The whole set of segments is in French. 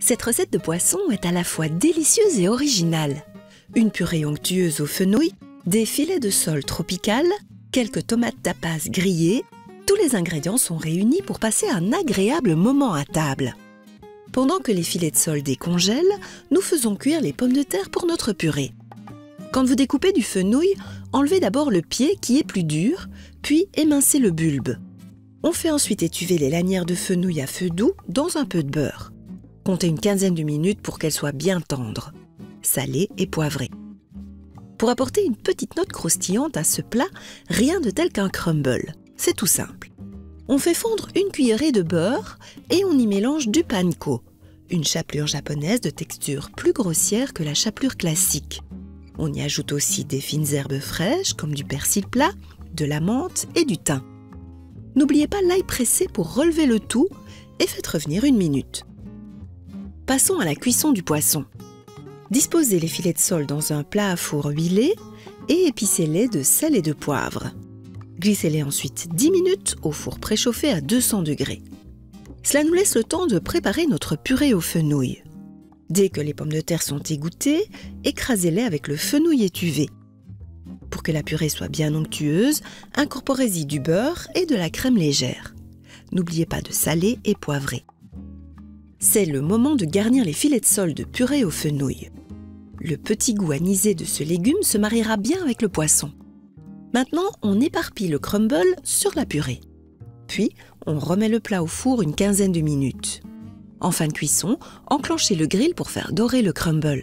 Cette recette de poisson est à la fois délicieuse et originale. Une purée onctueuse aux fenouil, des filets de sole tropicales, quelques tomates tapas grillées, tous les ingrédients sont réunis pour passer un agréable moment à table. Pendant que les filets de sole décongèlent, nous faisons cuire les pommes de terre pour notre purée. Quand vous découpez du fenouil, enlevez d'abord le pied qui est plus dur, puis émincez le bulbe. On fait ensuite étuver les lanières de fenouil à feu doux dans un peu de beurre. Comptez une quinzaine de minutes pour qu'elles soient bien tendres, salées et poivrées. Pour apporter une petite note croustillante à ce plat, rien de tel qu'un crumble. C'est tout simple. On fait fondre une cuillerée de beurre et on y mélange du panko, une chapelure japonaise de texture plus grossière que la chapelure classique. On y ajoute aussi des fines herbes fraîches comme du persil plat, de la menthe et du thym. N'oubliez pas l'ail pressé pour relever le tout et faites revenir une minute. Passons à la cuisson du poisson. Disposez les filets de sole dans un plat à four huilé et épicez-les de sel et de poivre. Glissez-les ensuite 10 minutes au four préchauffé à 200 degrés. Cela nous laisse le temps de préparer notre purée au fenouil. Dès que les pommes de terre sont égouttées, écrasez-les avec le fenouil étuvé. Pour que la purée soit bien onctueuse, incorporez-y du beurre et de la crème légère. N'oubliez pas de saler et poivrer. C'est le moment de garnir les filets de sole de purée au fenouil. Le petit goût anisé de ce légume se mariera bien avec le poisson. Maintenant, on éparpille le crumble sur la purée. Puis, on remet le plat au four une quinzaine de minutes. En fin de cuisson, enclenchez le grill pour faire dorer le crumble.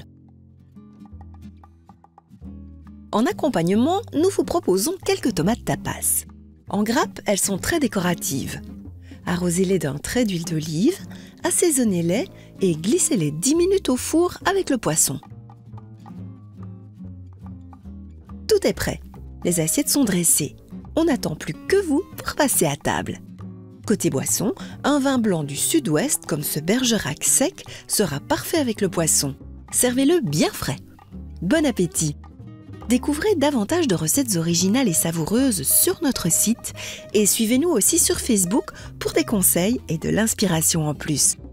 En accompagnement, nous vous proposons quelques tomates tapas. En grappe, elles sont très décoratives. Arrosez-les d'un trait d'huile d'olive, assaisonnez-les et glissez-les 10 minutes au four avec le poisson. Tout est prêt. Les assiettes sont dressées. On n'attend plus que vous pour passer à table. Côté boisson, un vin blanc du sud-ouest comme ce Bergerac sec sera parfait avec le poisson. Servez-le bien frais. Bon appétit! Découvrez davantage de recettes originales et savoureuses sur notre site et suivez-nous aussi sur Facebook pour des conseils et de l'inspiration en plus.